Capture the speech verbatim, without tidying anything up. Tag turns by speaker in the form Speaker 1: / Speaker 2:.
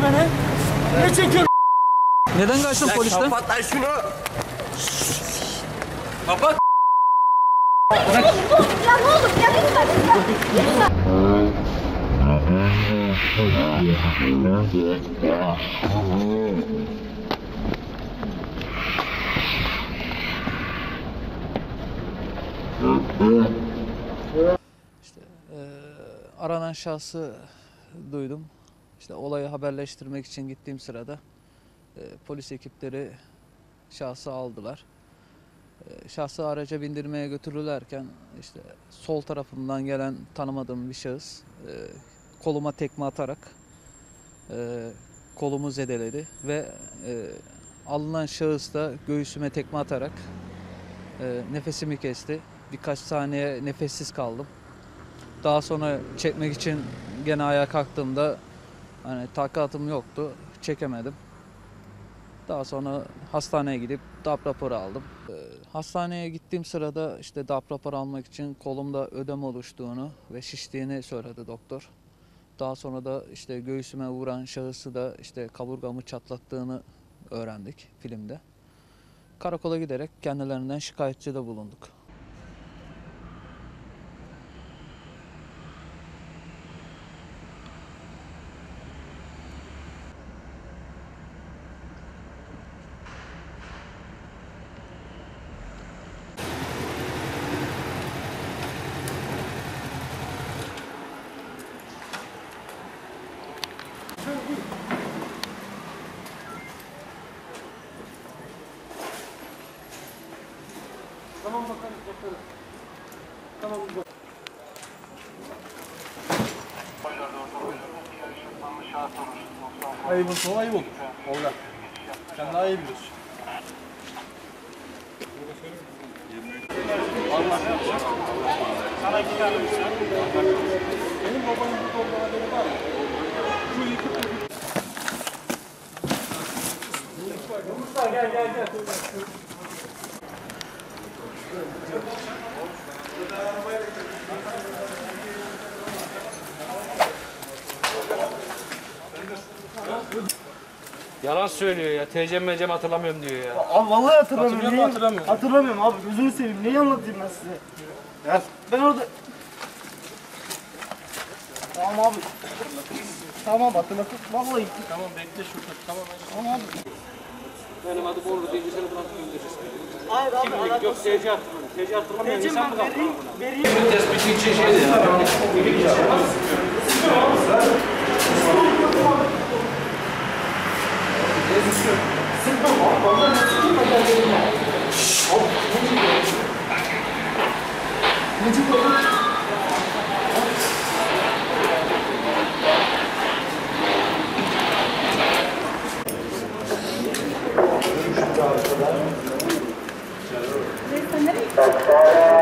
Speaker 1: beni. Ne çekiyorsun?
Speaker 2: Neden kaçtın polisten?
Speaker 3: Kapat lan şunu.
Speaker 2: Kapat.
Speaker 4: Ya ne olur ya lütfen lütfen.
Speaker 2: İşte e, aranan şahsı duydum. İşte olayı haberleştirmek için gittiğim sırada e, polis ekipleri şahsı aldılar. E, şahsı araca bindirmeye götürürlerken işte sol tarafımdan gelen tanımadığım bir şahıs e, koluma tekme atarak e, kolumu zedeledi ve e, alınan şahıs da göğsüme tekme atarak e, nefesimi kesti. Birkaç saniye nefessiz kaldım. Daha sonra çekmek için gene ayağa kalktığımda hani takatım yoktu, çekemedim. Daha sonra hastaneye gidip D A P raporu aldım. Ee, hastaneye gittiğim sırada işte D A P raporu almak için kolumda ödem oluştuğunu ve şiştiğini söyledi doktor. Daha sonra da işte göğsüme vuran şahısı da işte kaburgamı çatlattığını öğrendik filmde. Karakola giderek kendilerinden şikayetçide bulunduk.
Speaker 1: Tamam bakarız bakarız. Tamam bakalım. Ayıbın sonu ayıp olur. Oğlan. Sen daha iyi biliyorsun. Allah. Sana iki tane bir şey. Benim babanın burada olduğu haberi var mı? Şu yıkıp Mustafa gel gel gel.
Speaker 5: Yalan söylüyor ya. T C M C hatırlamıyorum diyor ya.
Speaker 1: Abi vallahi hatırlamıyorum.
Speaker 5: Hatırlıyor mu,
Speaker 1: Neyi-
Speaker 5: hatırlamıyorum?
Speaker 1: Hatırlamıyorum abi. Gözünü seveyim. Neyi anlatayım ben size? Ya ben orada... Tamam abi. Tamam hatırlatıp vallahi gittim.
Speaker 5: Tamam bekle şurada. Tamam.
Speaker 1: Tamam abi.
Speaker 5: Benim adım Ordu diye dışarı bırakıp göndereceğiz.
Speaker 1: Hayır abi.
Speaker 5: Kimlik yok T C hatırlamıyorum. T C hatırlamıyorum.
Speaker 1: Necim
Speaker 5: İnsan
Speaker 1: ben
Speaker 5: mı kalktı
Speaker 1: vereyim.
Speaker 5: buna?
Speaker 1: Vereyim.
Speaker 5: Tespiti için şey dedi.
Speaker 4: Sen nereye